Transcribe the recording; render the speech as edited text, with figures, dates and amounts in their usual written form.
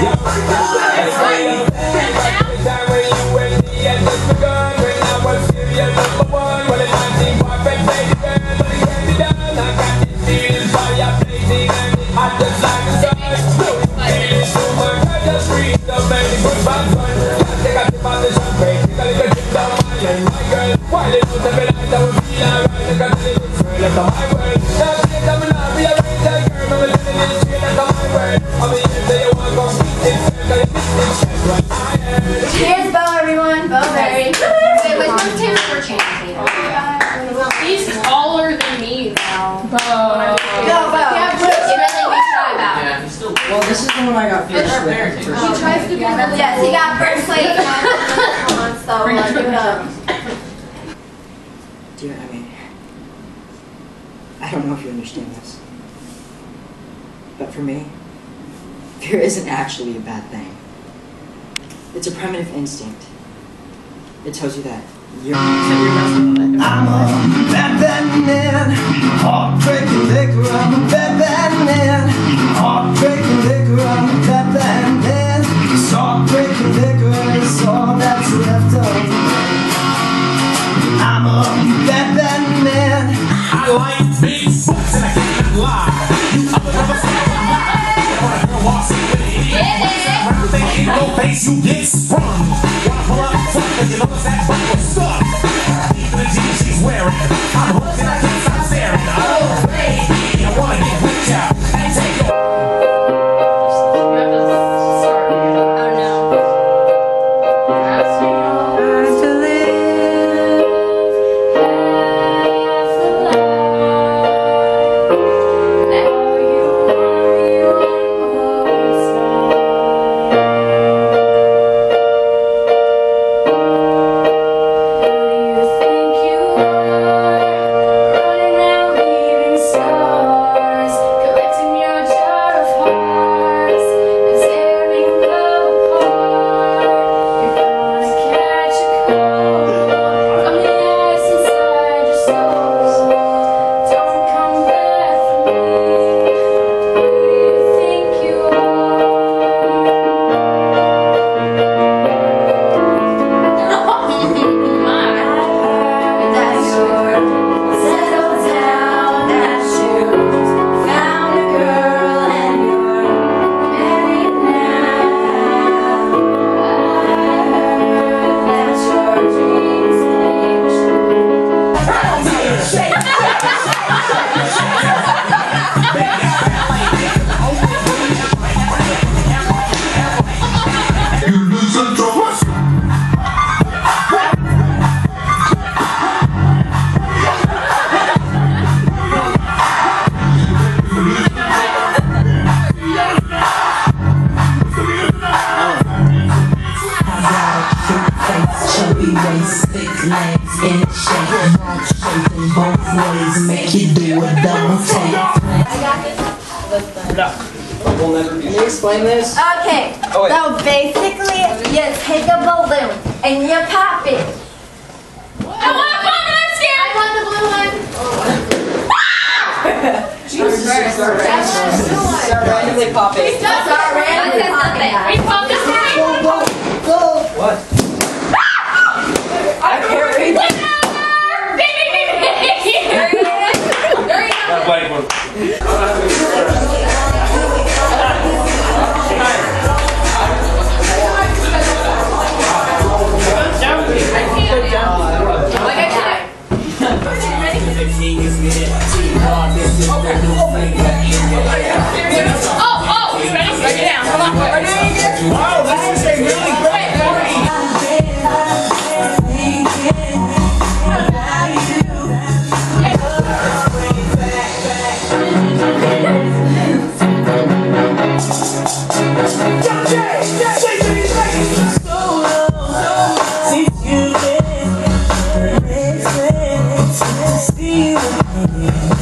Cheers, Bo, everyone. Bo Berry. Wait, which one's Taylor for change? He's taller than me now. Go, Bo. Yeah, but you really be shy about it. Yeah, he's still. Well, this is the one I got first with. He tries to be really. Yes, he got first place. Come on, so give it up. Dear Emmy, I don't know if you understand this, but for me, fear isn't actually a bad thing. It's a primitive instinct. It tells you that you're... I'm a bad man, heartbreaking liquor. I'm a bad man, heartbreaking liquor. I'm a bad man, heartbreaking liquor is all that's left of me. I'm a bad man. I like big books and I cannot lie. You other motherfuckers on a girl walks in with it. In your face, you get sprung. Wanna pull up front, cause you notice that butt was stuck. Even the jeans she's wearing, I'm hooked and I can't stop staring. Oh, baby, I wanna get with ya and take your... Thick legs in shape, wrong shape in both ways, make you do a double take. Can you explain this? Okay, so basically, you take a balloon and you pop it. I want to pop it, I'm scared! I want the blue one. Jesus, start randomly popping. Start randomly popping. We pop this thing. Go! What? I can't read that. Oh, you ready? Break it down. Come on. Wow, this is a really great party. Since you've been